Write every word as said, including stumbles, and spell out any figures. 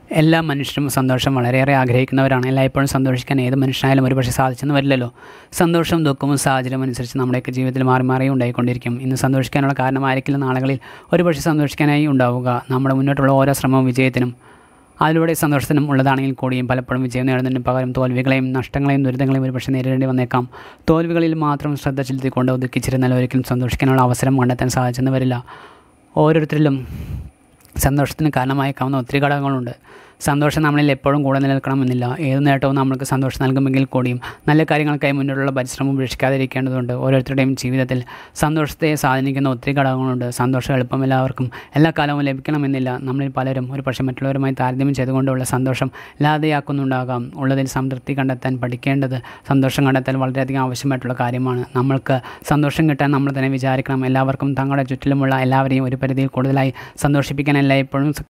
എല്ലാ മനുഷ്യരും സന്തോഷം വളരെയേറെ ആഗ്രഹിക്കുന്നവരാണ്. എല്ലായ്പ്പോഴും സന്തോഷിക്കാൻ ഏത് മനുഷ്യനായാലും ഒരു പക്ഷേ സാധിച്ചെന്ന് വരില്ലല്ലോ. സന്തോഷവും ദുഃഖവും സാഹചര്യം അനുസരിച്ച് നമ്മുടെയൊക്കെ ജീവിതത്തിൽ മാറി മാറി ഉണ്ടായിക്കൊണ്ടിരിക്കും. ഇന്ന് സന്തോഷിക്കാനുള്ള കാരണമായിരിക്കില്ല നാളുകളിൽ ഒരു പക്ഷേ സന്തോഷിക്കാനായി ഉണ്ടാവുക. നമ്മുടെ മുന്നോട്ടുള്ള ഓരോ ശ്രമവും വിജയത്തിനും അതിലൂടെ സന്തോഷത്തിനും ഉള്ളതാണെങ്കിൽ കൂടിയും പലപ്പോഴും വിജയം നേടുന്നതിന് പകരം തോൽവികളെയും നഷ്ടങ്ങളെയും ദുരിതങ്ങളെയും ഒരു പക്ഷേ നേരിടേണ്ടി വന്നേക്കാം. തോൽവികളിൽ മാത്രം ശ്രദ്ധ ചെലുത്തിക്കൊണ്ട് ഒതുക്കിച്ചിരുന്നാൽ ഒരിക്കലും സന്തോഷിക്കാനുള്ള അവസരം കണ്ടെത്താൻ സാധിച്ചെന്ന് വരില്ല. ഓരോരുത്തരിലും സന്തോഷത്തിന് കാരണമായേക്കാവുന്ന ഒത്തിരി ഘടകങ്ങളുണ്ട്. സന്തോഷം നമ്മളിൽ എപ്പോഴും കൂടെ നിലനിൽക്കണമെന്നില്ല. ഏത് നേട്ടവും നമ്മൾക്ക് സന്തോഷം നൽകുമെങ്കിൽ കൂടിയും നല്ല കാര്യങ്ങൾക്കായി മുന്നോട്ടുള്ള പരിശ്രമം ഉപേക്ഷിക്കാതിരിക്കേണ്ടതുണ്ട്. ഓരോരുത്തരുടെയും ജീവിതത്തിൽ സന്തോഷത്തെ സ്വാധീനിക്കുന്ന ഒത്തിരി ഘടകങ്ങളുണ്ട്. സന്തോഷം എളുപ്പം എല്ലാവർക്കും എല്ലാ കാലവും ലഭിക്കണമെന്നില്ല. നമ്മളിൽ പലരും ഒരു പക്ഷേ മറ്റുള്ളവരുമായി താരതമ്യം ചെയ്തുകൊണ്ടുള്ള സന്തോഷം ഇല്ലാതെയാക്കുന്നുണ്ടാകാം. ഉള്ളതിൽ സംതൃപ്തി കണ്ടെത്താൻ പഠിക്കേണ്ടത് സന്തോഷം കണ്ടെത്താൻ വളരെയധികം ആവശ്യമായിട്ടുള്ള കാര്യമാണ്. നമ്മൾക്ക് സന്തോഷം കിട്ടാൻ നമ്മൾ തന്നെ വിചാരിക്കണം. എല്ലാവർക്കും തങ്ങളുടെ ചുറ്റിലുമുള്ള എല്ലാവരെയും ഒരു പരിധിയിൽ കൂടുതലായി സന്തോഷിപ്പിക്കാൻ എല്ലായ്പ്പോഴും